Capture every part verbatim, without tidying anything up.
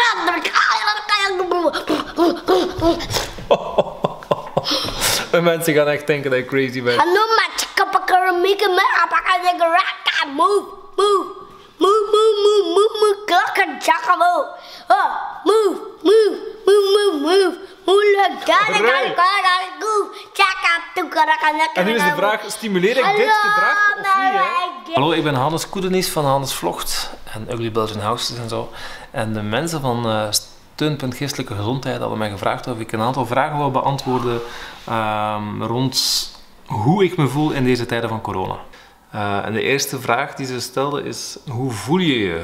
En mensen gaan echt denken dat je crazy bent. Move, move, move, move, move, move, move, klakka, tjaka, move. Oh, move, move, move, move, move. En nu is de vraag, stimuleer ik dit gedrag of niet? Hè? Hallo, ik ben Hannes Koedenis van Hannes Vlogt en Ugly Belgian Houses en zo. En de mensen van uh, Steunpunt Geestelijke Gezondheid hadden mij gevraagd of ik een aantal vragen wil beantwoorden uh, rond hoe ik me voel in deze tijden van corona. Uh, en de eerste vraag die ze stelden is, hoe voel je je?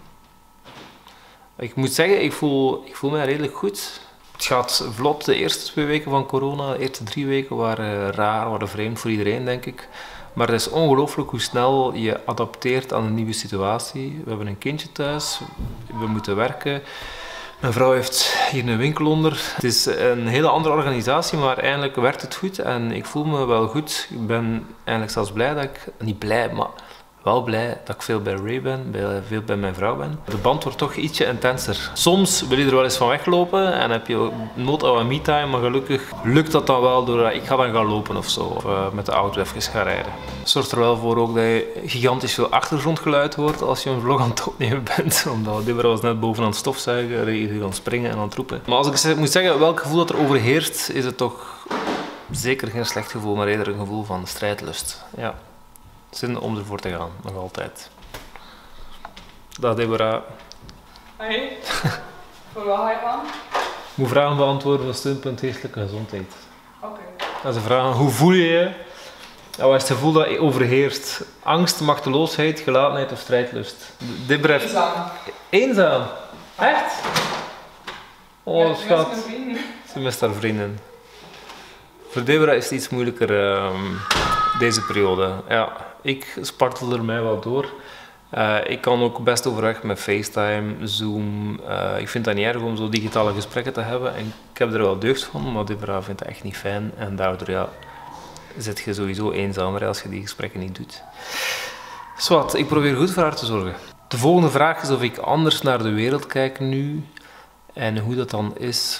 Ik moet zeggen, ik voel, ik voel mij redelijk goed. Het gaat vlot, de eerste twee weken van corona, de eerste drie weken waren raar, waren vreemd voor iedereen, denk ik. Maar het is ongelooflijk hoe snel je adapteert aan een nieuwe situatie. We hebben een kindje thuis, we moeten werken. Mijn vrouw heeft hier een winkel onder. Het is een hele andere organisatie, maar eigenlijk werkt het goed en ik voel me wel goed. Ik ben eigenlijk zelfs blij dat ik, niet blij, maar wel blij dat ik veel bij Ray ben, bij, veel bij mijn vrouw ben. De band wordt toch ietsje intenser. Soms wil je er wel eens van weglopen en heb je nood aan me-time, maar gelukkig lukt dat dan wel door ik ga dan gaan lopen of zo, of uh, met de auto even gaan rijden. Het zorgt er wel voor ook dat je gigantisch veel achtergrondgeluid hoort als je een vlog aan het opnemen bent, omdat Deborah was net boven aan het stofzuigen, Ray is aan het springen en aan het roepen. Maar als ik moet zeggen welk gevoel dat er overheerst, is het toch zeker geen slecht gevoel, maar eerder een gevoel van strijdlust. Ja. Zin om ervoor te gaan, nog altijd. Dag Deborah. Hey, voor wat ga je gaan? Ik moet vragen beantwoorden van Steunpunt Geestelijke Gezondheid. Oké. Okay. Als ze vragen, hoe voel je je? Ja, wat is het gevoel dat je overheerst? Angst, machteloosheid, gelatenheid of strijdlust? Deborah. Eenzaam. Eenzaam? Echt? Oh, ja, schat. Ze mist haar vrienden. Voor Deborah is het iets moeilijker uh, deze periode. Ja, ik spartel er mij wel door. Uh, ik kan ook best overweg met FaceTime, Zoom. Uh, ik vind dat niet erg om zo digitale gesprekken te hebben. En ik heb er wel deugd van, maar Deborah vindt dat echt niet fijn. En daardoor ja, zit je sowieso eenzamer als je die gesprekken niet doet. Zwat, ik probeer goed voor haar te zorgen. De volgende vraag is of ik anders naar de wereld kijk nu. En hoe dat dan is.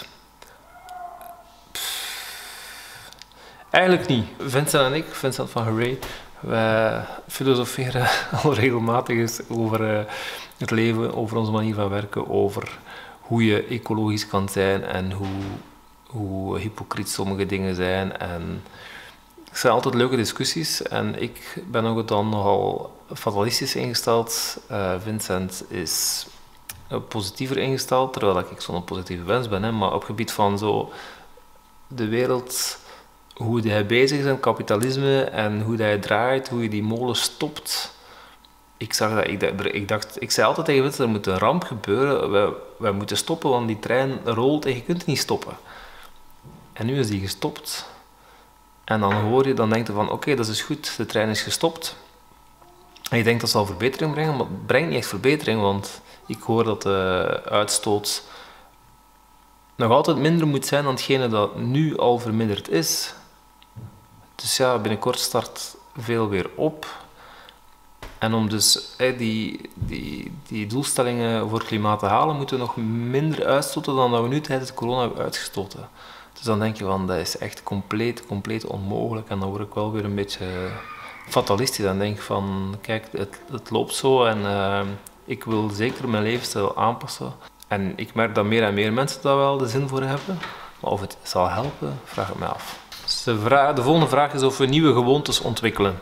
Eigenlijk niet. Vincent en ik, Vincent van Hooray, wij filosoferen al regelmatig eens over uh, het leven, over onze manier van werken, over hoe je ecologisch kan zijn en hoe, hoe hypocriet sommige dingen zijn. En het zijn altijd leuke discussies en ik ben ook dan nogal fatalistisch ingesteld. Uh, Vincent is positiever ingesteld, terwijl ik zo'n positieve mens ben, hè, maar op het gebied van zo de wereld, hoe hij bezig is met kapitalisme en hoe hij draait, hoe je die molen stopt. Ik zag dat, ik, ik dacht, ik zei altijd tegen mensen, er moet een ramp gebeuren, wij, wij moeten stoppen, want die trein rolt en je kunt het niet stoppen. En nu is die gestopt. En dan hoor je, dan denk je van, oké, okay, dat is goed, de trein is gestopt. En je denkt dat zal verbetering brengen, maar het brengt niet echt verbetering, want ik hoor dat de uitstoot nog altijd minder moet zijn dan hetgene dat nu al verminderd is. Dus ja, binnenkort start veel weer op. En om dus eh, die, die, die doelstellingen voor klimaat te halen, moeten we nog minder uitstoten dan dat we nu tijdens corona hebben uitgestoten. Dus dan denk je van, dat is echt compleet, compleet onmogelijk. En dan word ik wel weer een beetje fatalistisch. Dan denk ik van, kijk, het, het loopt zo en uh, ik wil zeker mijn levensstijl aanpassen. En ik merk dat meer en meer mensen daar wel de zin voor hebben. Maar of het zal helpen, vraag ik me af. Dus de, vraag, de volgende vraag is of we nieuwe gewoontes ontwikkelen.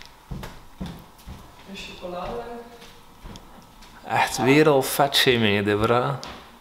Een chocolade? Echt weer al fatshaming, Deborah.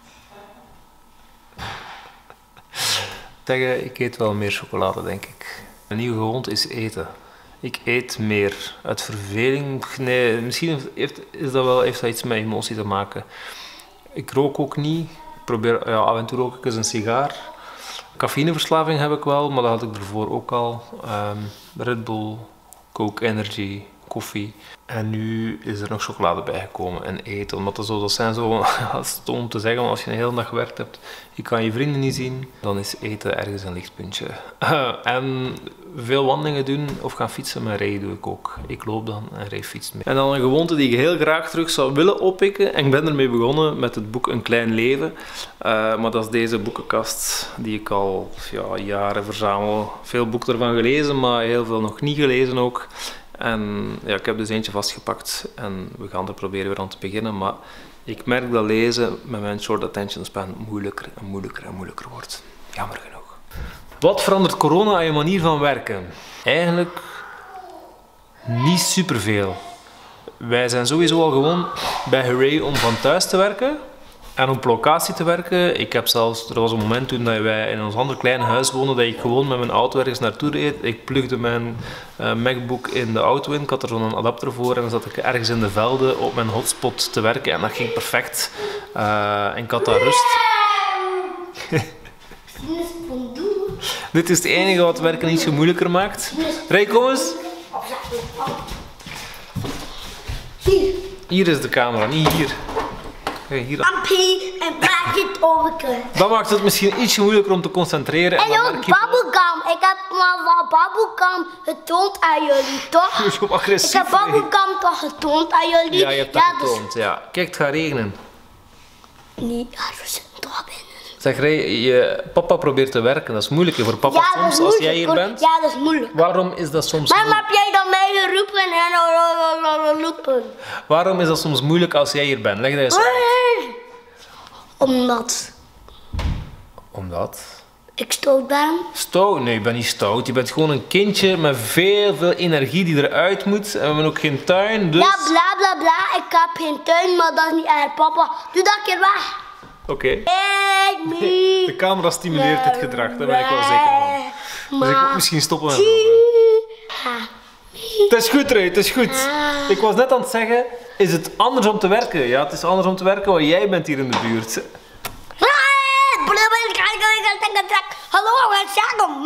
Zeggen, ik eet wel meer chocolade, denk ik. Een nieuwe gewoonte is eten. Ik eet meer uit verveling. Nee, misschien heeft, is dat wel, heeft dat iets met emotie te maken. Ik rook ook niet. Ik probeer, ja, af en toe rook ik eens een sigaar. Cafeïneverslaving heb ik wel, maar dat had ik ervoor ook al. Um, Red Bull, Coke Energy, koffie. En nu is er nog chocolade bijgekomen en eten. Omdat dat, zo, dat zijn zo, stom om te zeggen, als je een hele dag gewerkt hebt, je kan je vrienden niet zien, dan is eten ergens een lichtpuntje. En veel wandelingen doen of gaan fietsen, maar rijden doe ik ook. Ik loop dan en Ray fietst mee. En dan een gewoonte die ik heel graag terug zou willen oppikken. En ik ben ermee begonnen met het boek Een Klein Leven. Uh, maar dat is deze boekenkast die ik al ja, jaren verzamel. Veel boeken ervan gelezen, maar heel veel nog niet gelezen ook. En ja, ik heb dus eentje vastgepakt en we gaan er proberen weer aan te beginnen. Maar ik merk dat lezen met mijn short attention span moeilijker en moeilijker en moeilijker wordt. Jammer genoeg. Wat verandert corona aan je manier van werken? Eigenlijk niet superveel. Wij zijn sowieso al gewoon bij Hooray om van thuis te werken en op locatie te werken. Ik heb zelfs, er was een moment toen wij in ons ander kleine huis woonden dat ik gewoon met mijn auto ergens naartoe reed. Ik plugde mijn uh, MacBook in de auto in, ik had er zo'n adapter voor en dan zat ik ergens in de velden op mijn hotspot te werken en dat ging perfect. Uh, en ik had daar rust. Dit is het enige wat werken ietsje moeilijker maakt. Ray, kom eens. Hier. Hier is de camera, niet hier. Okay, hier. Ampie en maak het overkant. Dat maakt het misschien ietsje moeilijker om te concentreren. En, en ook bubblegum. Ik heb maar wat bubblegum getoond aan jullie, toch? Je bent agressief. Ik heb bubblegum toch getoond aan jullie? Ja, je hebt dat ja, getoond, dus... ja. Kijk, het gaat regenen. Nee, ja, we zitten toch binnen. Zeg Ray, je papa probeert te werken. Dat is moeilijk voor papa ja, soms als jij hier bent. Ja, dat is moeilijk. Waarom is dat soms Waarom moeilijk? heb jij dan mij geroepen en roepen? Waarom is dat soms moeilijk als jij hier bent? Leg dat eens uit. Omdat. Omdat? Ik stout ben. Stout? Nee, je bent niet stout. Je bent gewoon een kindje met veel, veel energie die eruit moet. En we hebben ook geen tuin, dus... Ja, bla bla bla. Ik heb geen tuin, maar dat is niet erg, papa. Doe dat keer weg. Oké. Okay. Hey, de camera stimuleert dit gedrag, daar ben ik wel zeker van. Dus ik moet misschien stoppen met het is goed, Ray, het is goed. Ik was net aan het zeggen, is het anders om te werken? Ja, het is anders om te werken, want jij bent hier in de buurt. Hallo, we zeggen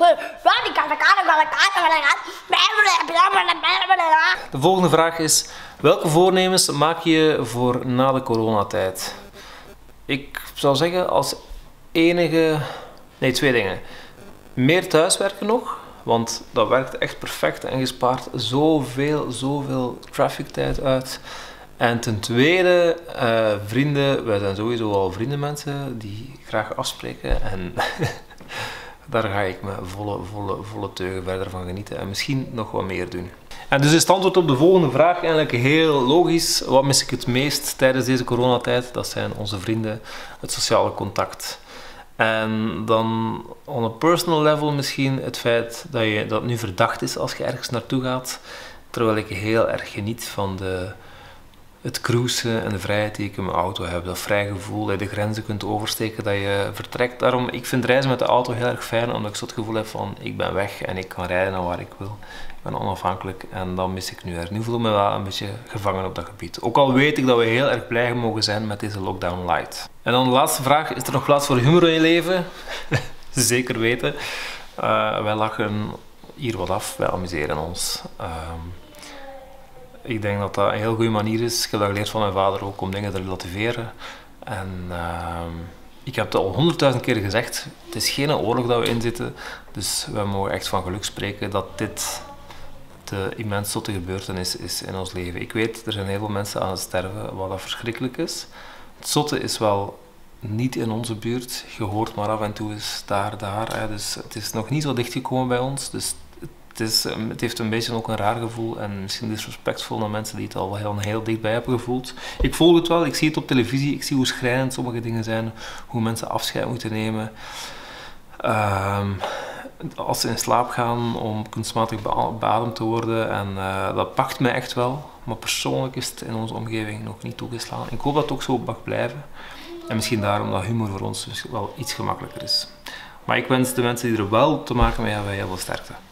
De volgende vraag is, welke voornemens maak je voor na de coronatijd? Ik zou zeggen als enige... Nee, twee dingen. Meer thuiswerken nog, want dat werkt echt perfect en je spaart zoveel, zoveel traffictijd uit. En ten tweede, uh, vrienden, wij zijn sowieso al vriendenmensen die graag afspreken en daar ga ik me volle, volle, volle teugen verder van genieten en misschien nog wat meer doen. En dus is het antwoord op de volgende vraag eigenlijk heel logisch. Wat mis ik het meest tijdens deze coronatijd? Dat zijn onze vrienden, het sociale contact. En dan on a personal level misschien het feit dat, je, dat het nu verdacht is als je ergens naartoe gaat. Terwijl ik heel erg geniet van de, het cruisen en de vrijheid die ik in mijn auto heb. Dat vrij gevoel dat je de grenzen kunt oversteken, dat je vertrekt. Daarom, ik vind reizen met de auto heel erg fijn, omdat ik zo het gevoel heb van ik ben weg en ik kan rijden naar waar ik wil. Ik ben onafhankelijk en dat mis ik nu er. Nu voel ik me wel een beetje gevangen op dat gebied. Ook al weet ik dat we heel erg blij mogen zijn met deze lockdown light. En dan de laatste vraag, is er nog plaats voor humor in je leven? Zeker weten. Uh, wij lachen hier wat af, wij amuseren ons. Uh, ik denk dat dat een heel goede manier is. Ik heb dat geleerd van mijn vader ook, om dingen te relativeren. En uh, ik heb het al honderdduizend keer gezegd, het is geen oorlog dat we in zitten. Dus we mogen echt van geluk spreken dat dit de immens zotte gebeurtenis is in ons leven. Ik weet, er zijn heel veel mensen aan het sterven, wat dat verschrikkelijk is. Het zotte is wel niet in onze buurt. Je hoort maar af en toe eens daar, daar. Hè. Dus het is nog niet zo dichtgekomen bij ons. Dus het, is, het heeft een beetje ook een raar gevoel en misschien disrespectvol naar mensen die het al heel, heel dichtbij hebben gevoeld. Ik volg het wel, ik zie het op televisie, ik zie hoe schrijnend sommige dingen zijn, hoe mensen afscheid moeten nemen. Um, als ze in slaap gaan om kunstmatig beademd te worden en uh, dat pakt mij echt wel, maar persoonlijk is het in onze omgeving nog niet toegeslaan. Ik hoop dat het ook zo mag blijven en misschien daarom dat humor voor ons wel iets gemakkelijker is. Maar ik wens de mensen die er wel te maken mee hebben heel veel sterkte.